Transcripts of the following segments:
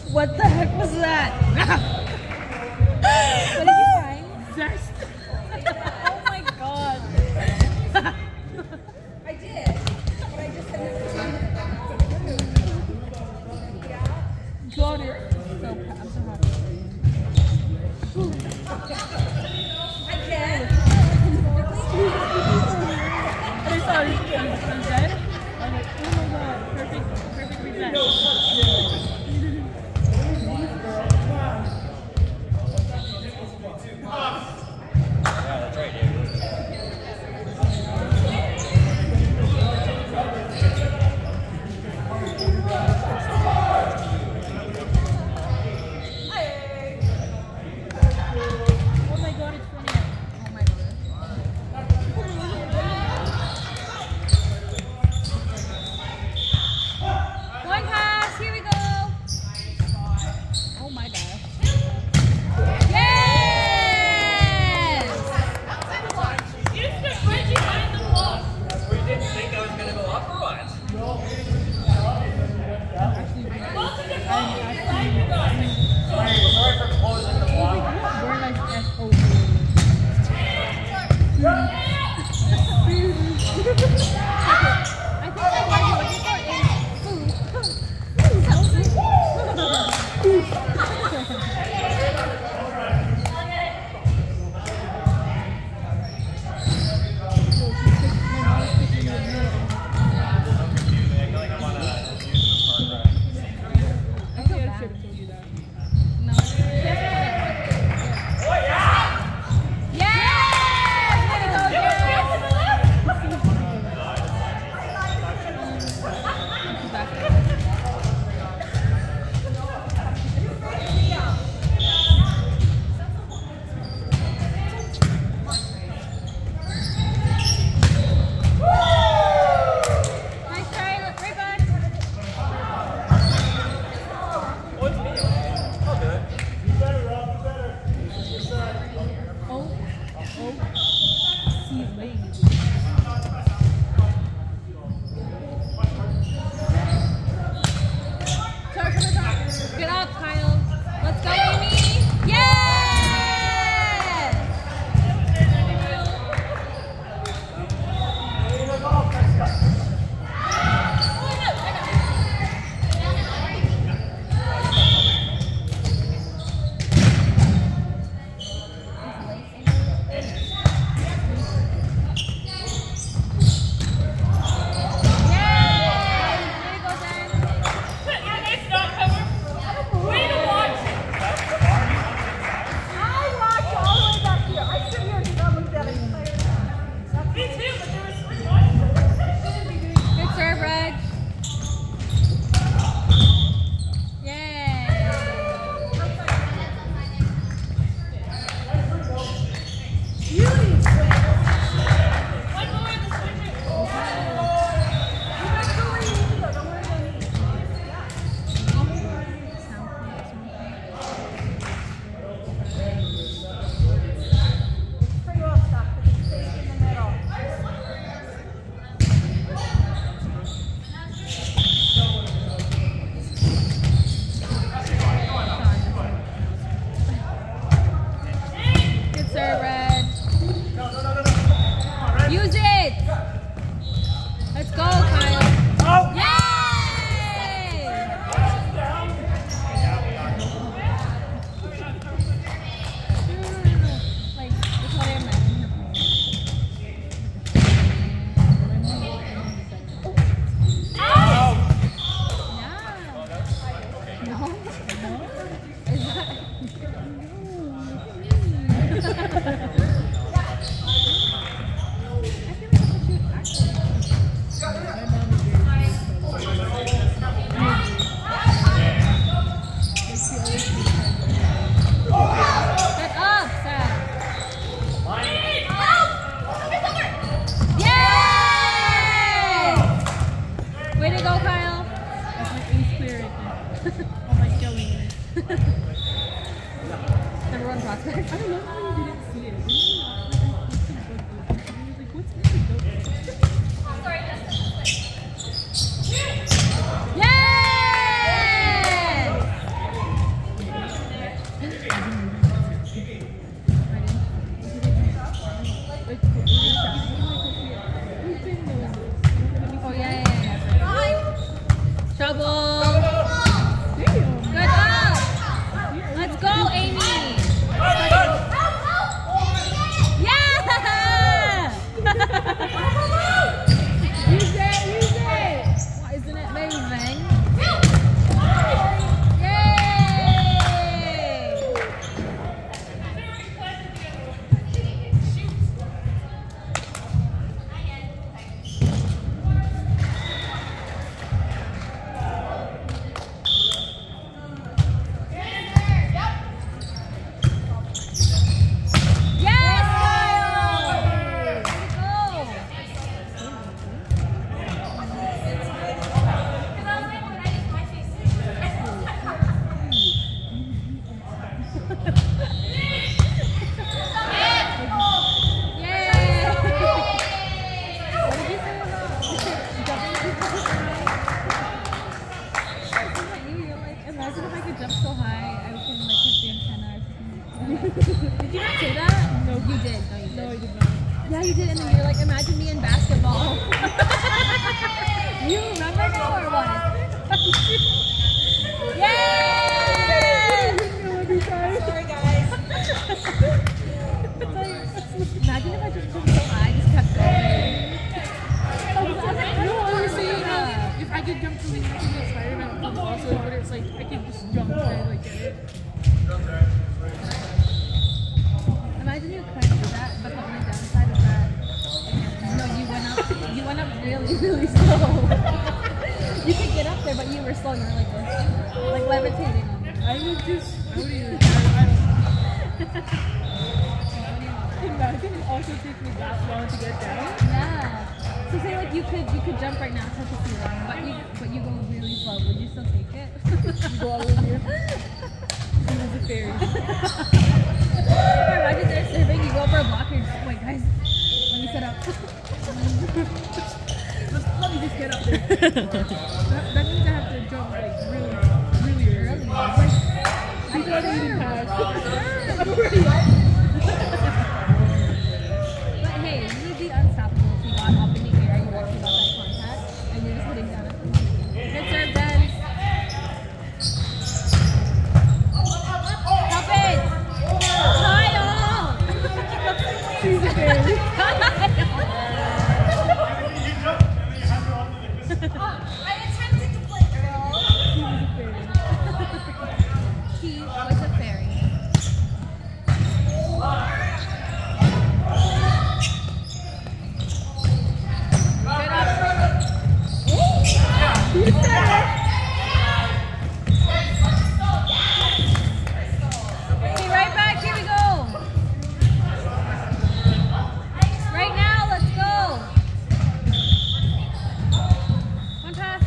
What the heck was that? What did you find? Zest. Oh my god. I did, but I just had never seen it. Got it. I'm so happy. I can. I saw it. I'm dead. I'm like, oh my god. Perfect reset. That's right, dude. Oh my god, it's funny. Oh my god. One pass, here we go. Oh my gosh. Yes! We didn't think I was going to go up or what? Sorry for closing the block. We're like SOB. I think I might be looking for I feel bad. No. Nice try, right back. Oh, see late. Sorry for the top. Good up, Kyle. Let's go, Amy. Yes! Good serve, Reg. Yay. Good serve, Reg. Use it. Let's go, Kyle. Yay! Like, that's what I imagine her playing. Yeah. No. Is that? Get up, Sam. Yay! Way to go, Kyle. That's my ace clear right there. Oh my killing. Number one prospect. I don't know how you didn't see it. Like, what's this? Yay! Imagine if I could jump so high, I can like hit the antenna or something. Did you not say that? No. You did. No, you did. No, I did not. Yeah, you did. And then you're like, imagine me in basketball. You remember now or what? Yay! Sorry, guys. Imagine if I just jumped so high, I just kept going. No, I was saying if I could jump something, I could get Spider-Man also, but it's like I could just jump and like get it. Imagine you couldn't do that, but the only downside is that you went up really, really slow. You could get up there, but you were slow. You were like this, like levitating on it. I would even, I don't imagine it also takes me that long to get down. Yeah. So say like you could jump right now, touch the ceiling, but you go really slow. Would you still take it? You go all over here. She was a fairy. Or imagine they're serving, you go for a block, you're just wait guys, let me set up. Let me just get up there. That means I have to jump like really early. Like, I thought I even passed. But hey, you would be unstoppable if you got up in the air, you actually got that contact, and you're just hitting down at the Good serve, Denz. Help it! Kyle! She's a fairy. I attempted to play girl. She was a fairy. He was a fairy. Good up. Okay, right back. Here we go. Right now, let's go. One pass.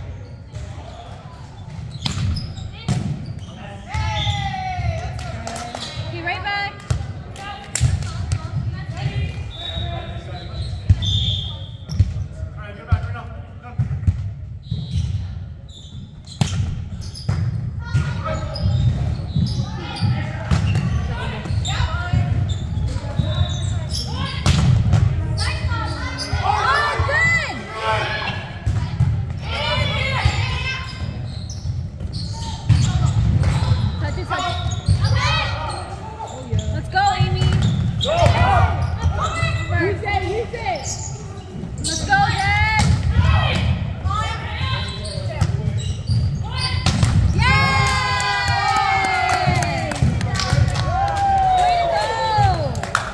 Okay, right back. Oh, good. Touch it, touch it. Let's go, Amy. Use it. Let's go, Dad. Yay! Way to go!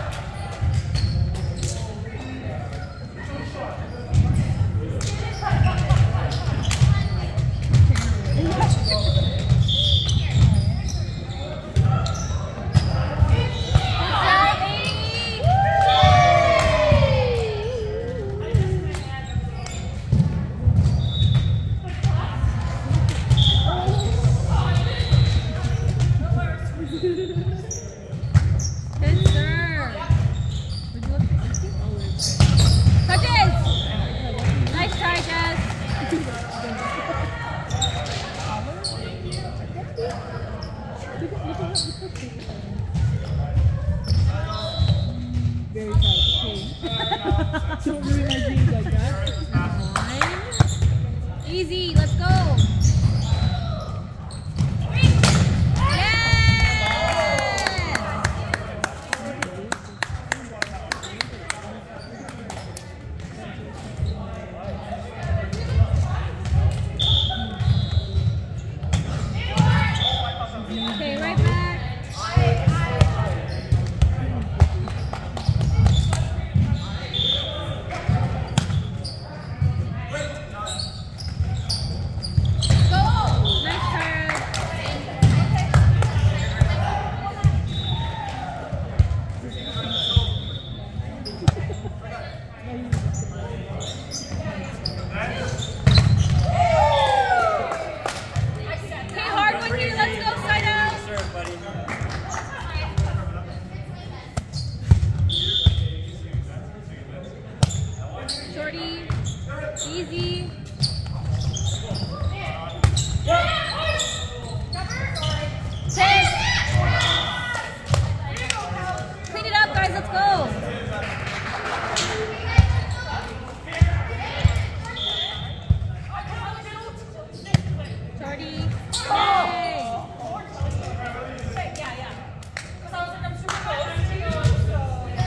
Good serve. Would you look Touches! Nice try, Jess. Hardy. Yay! Yeah. Because I was like, I'm super close to you, so.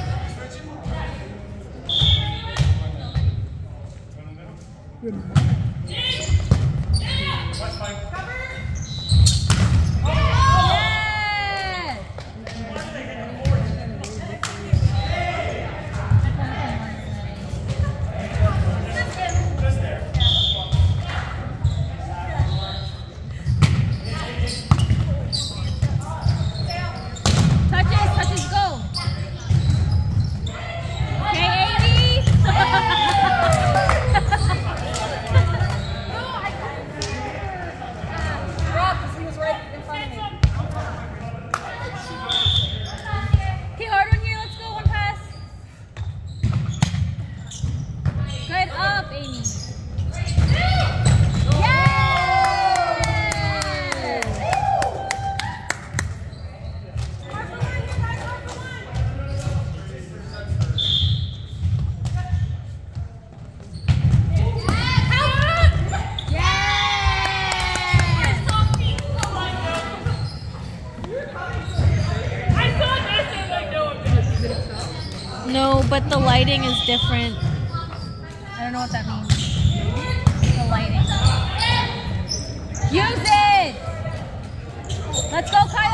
Yes! Touches, go. Okay, Amy. Rob, because he was right in front of me. Okay, hard one here. Let's go. One pass. Good up, Amy. No, but the lighting is different. I don't know what that means. The lighting. Use it! Let's go, Kyle.